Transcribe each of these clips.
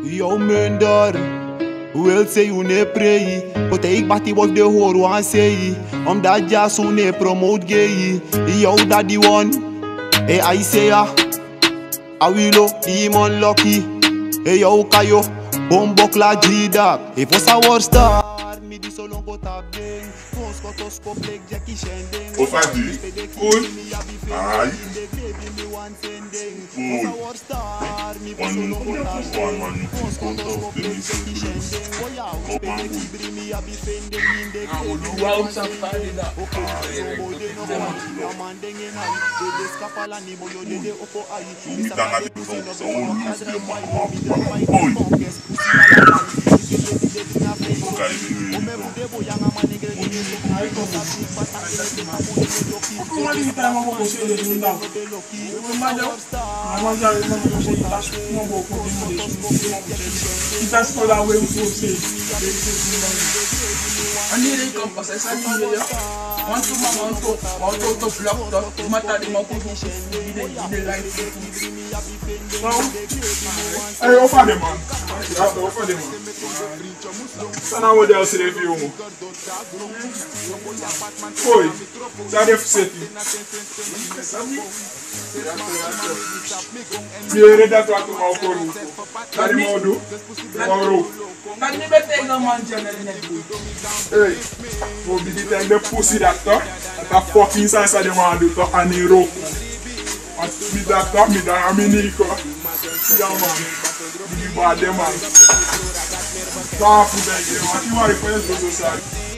Yo minder, wil say you ne pray, but ik bati wat de hoor wan say, omdat ja so ne promote gay. Yo dat die one, I say ya, Awilo die man lucky. Yo kayo, bombok la Jaydon. If was a war star, me di so long got up ding. Foskotoscope like Jackie Shending. Oh, Fadi, cool. Aye. Hey, we'll be the the pussy doctor. That fucking sense of the man do to any rope. And me doctor, me da Nico. Yeah man, the bad the man. Stop with that game. What you want to do so sad?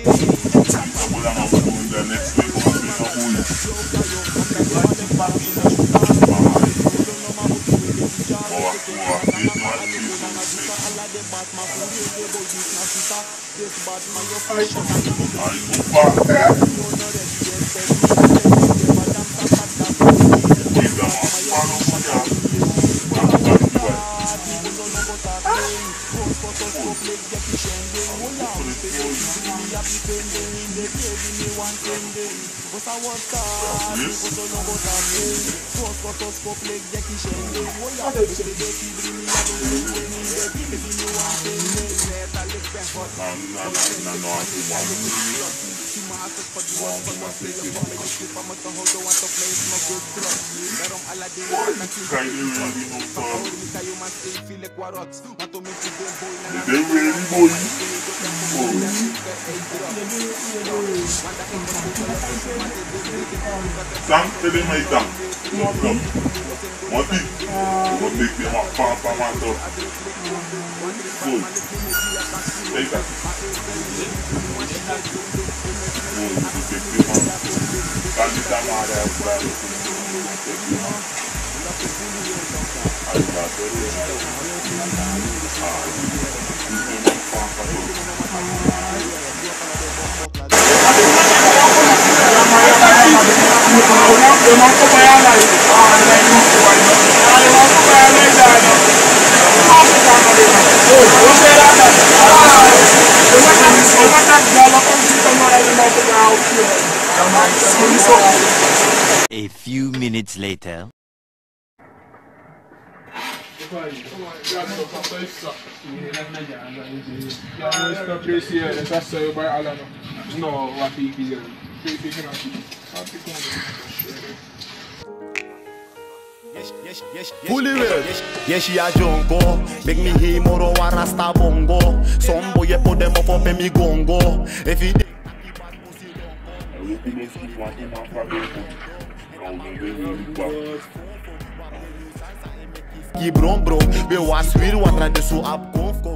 A few minutes later. Fully well. Yes, she a jonko. Make me hear more on Rasta bongo. Some boy put them up in me gongo. If he ki brom brom, we was weer wat ra de so op konf kom.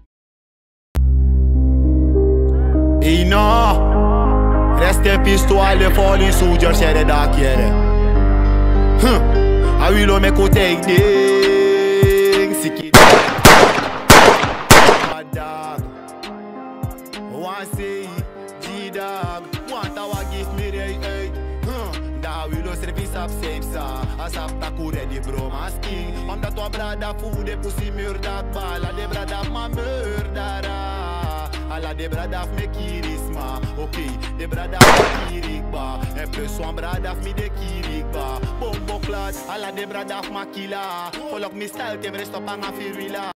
Ina, reste pistoale falling soldiers here da kiere. I will make you take things. Siki dog. One say G-dog. Want our give me the da will service up safe sa. Asap taku ready bro maski. Omdat tua brada food de pussy murder ball. De brada ma murdera. Ala de brada me kirisma. Okay, de brada kirikba. En plus one brada me de kirikba. Bombo clad. Ala de brada makila. Follow me style tem rest op ang afirila.